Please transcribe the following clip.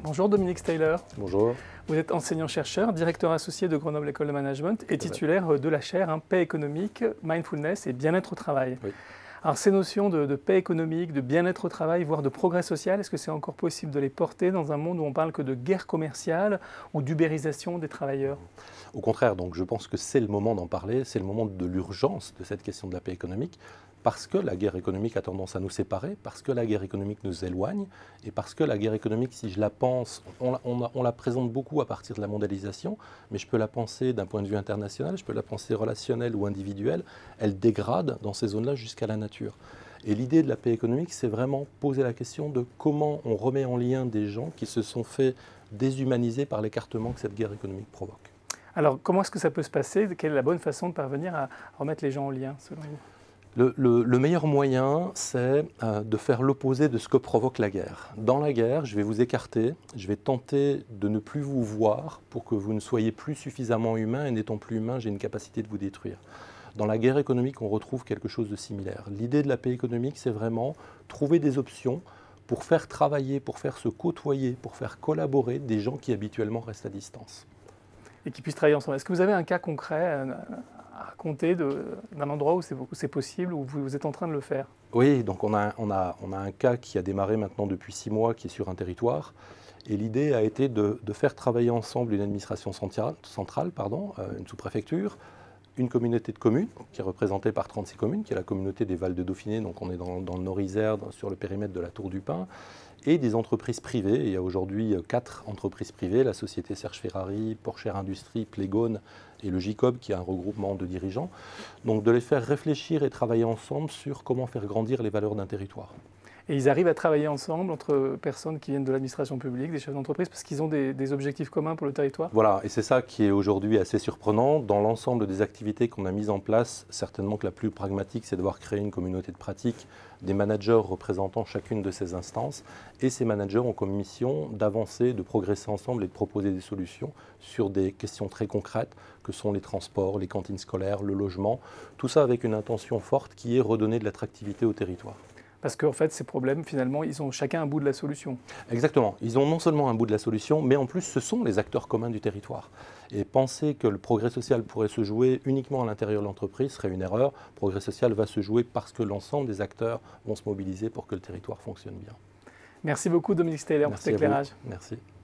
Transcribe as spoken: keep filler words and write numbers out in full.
Bonjour Dominique Steyler. Bonjour. Vous êtes enseignant-chercheur, directeur associé de Grenoble École de Management et titulaire de la chaire hein, Paix économique, Mindfulness et bien-être au travail. Oui. Alors ces notions de, de paix économique, de bien-être au travail, voire de progrès social, est-ce que c'est encore possible de les porter dans un monde où on parle que de guerre commerciale ou d'ubérisation des travailleurs? Au contraire, donc je pense que c'est le moment d'en parler, c'est le moment de l'urgence de cette question de la paix économique, parce que la guerre économique a tendance à nous séparer, parce que la guerre économique nous éloigne, et parce que la guerre économique, si je la pense, on la, on, on la présente beaucoup à partir de la mondialisation, mais je peux la penser d'un point de vue international, je peux la penser relationnelle ou individuelle, elle dégrade dans ces zones-là jusqu'à la nature. Et l'idée de la paix économique, c'est vraiment poser la question de comment on remet en lien des gens qui se sont fait déshumaniser par l'écartement que cette guerre économique provoque. Alors comment est-ce que ça peut se passer? Quelle est la bonne façon de parvenir à remettre les gens en lien selon vous? Le, le, le meilleur moyen, c'est euh, de faire l'opposé de ce que provoque la guerre. Dans la guerre, je vais vous écarter, je vais tenter de ne plus vous voir pour que vous ne soyez plus suffisamment humain, et n'étant plus humain, j'ai une capacité de vous détruire. Dans la guerre économique, on retrouve quelque chose de similaire. L'idée de la paix économique, c'est vraiment trouver des options pour faire travailler, pour faire se côtoyer, pour faire collaborer des gens qui habituellement restent à distance. Et qui puissent travailler ensemble. Est-ce que vous avez un cas concret à raconter d'un endroit où c'est possible, où vous êtes en train de le faire? Oui, donc on a, on, a, on a un cas qui a démarré maintenant depuis six mois, qui est sur un territoire. Et l'idée a été de, de faire travailler ensemble une administration centrale, centrale pardon, euh, une sous-préfecture, une communauté de communes qui est représentée par trente-six communes, qui est la communauté des Vals de Dauphiné, donc on est dans, dans le Nord-Isère, sur le périmètre de la Tour du Pin, et des entreprises privées. Il y a aujourd'hui quatre entreprises privées, la société Serge Ferrari, Porsche Industrie, Plegone et le J C O B, qui est un regroupement de dirigeants. Donc de les faire réfléchir et travailler ensemble sur comment faire grandir les valeurs d'un territoire. Et ils arrivent à travailler ensemble entre personnes qui viennent de l'administration publique, des chefs d'entreprise, parce qu'ils ont des, des objectifs communs pour le territoire? Voilà, et c'est ça qui est aujourd'hui assez surprenant. Dans l'ensemble des activités qu'on a mises en place, certainement que la plus pragmatique, c'est de devoir créer une communauté de pratique, des managers représentant chacune de ces instances. Et ces managers ont comme mission d'avancer, de progresser ensemble et de proposer des solutions sur des questions très concrètes, que sont les transports, les cantines scolaires, le logement. Tout ça avec une intention forte qui est redonner de l'attractivité au territoire. Parce qu'en fait, ces problèmes, finalement, ils ont chacun un bout de la solution. Exactement. Ils ont non seulement un bout de la solution, mais en plus, ce sont les acteurs communs du territoire. Et penser que le progrès social pourrait se jouer uniquement à l'intérieur de l'entreprise serait une erreur. Le progrès social va se jouer parce que l'ensemble des acteurs vont se mobiliser pour que le territoire fonctionne bien. Merci beaucoup, Dominique Steyler, pour cet éclairage. Merci.